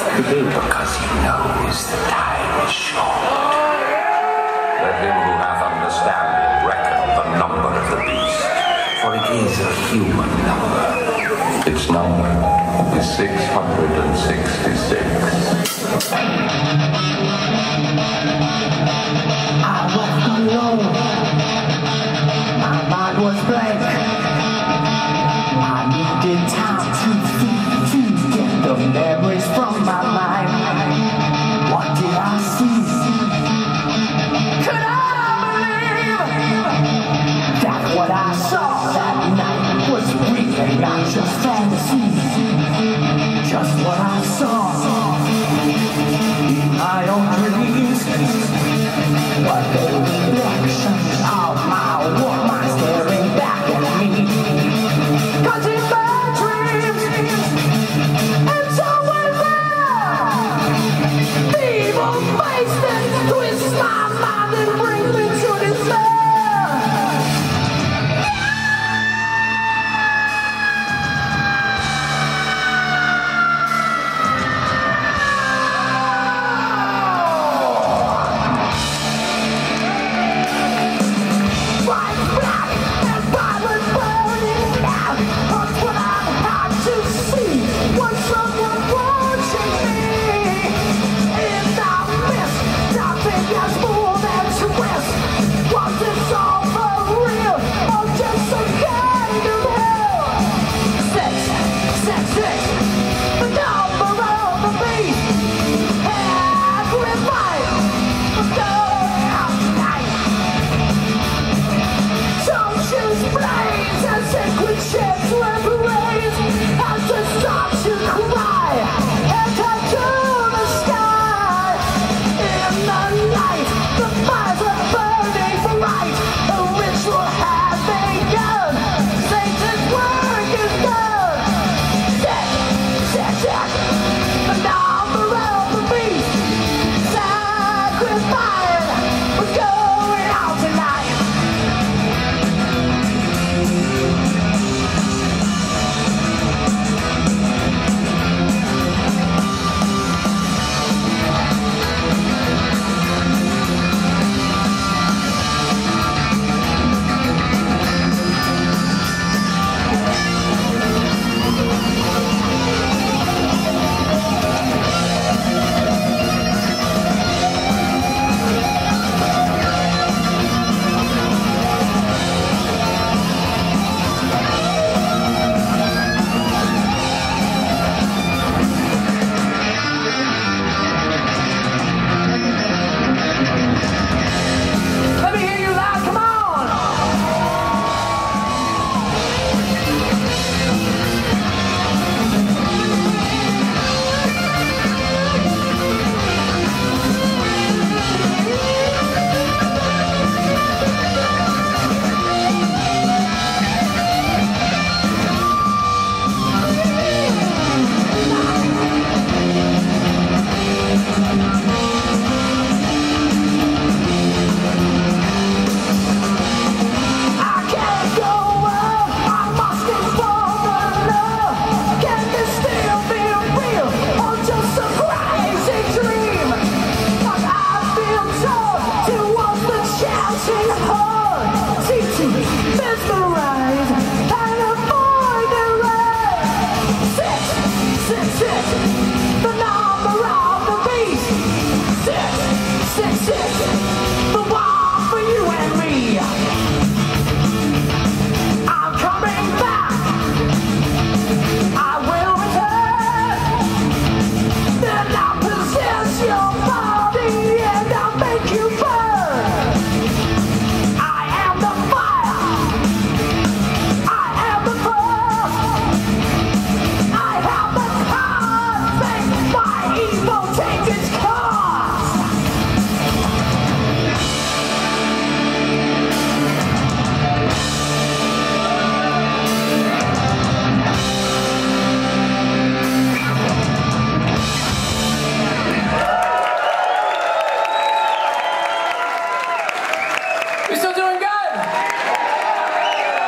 Because he knows the time is short. Let him who hath understanding reckon the number of the beast, for it is a human number. Its number is 666. I was alone. My mind was blank. I needed time to get the memories from my mind. What did I see? Could I believe that what I saw that night was real and not just fantasy? Just what I saw in my own dreams. But the reflection of my woman staring back at me. 'Cause in my dreams, it's always there. The evil face that twists my mind and brings me to despair.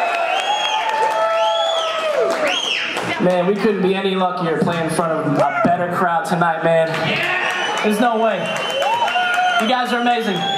Man, we couldn't be any luckier playing in front of a better better crowd tonight, man. There's no way. You guys are amazing.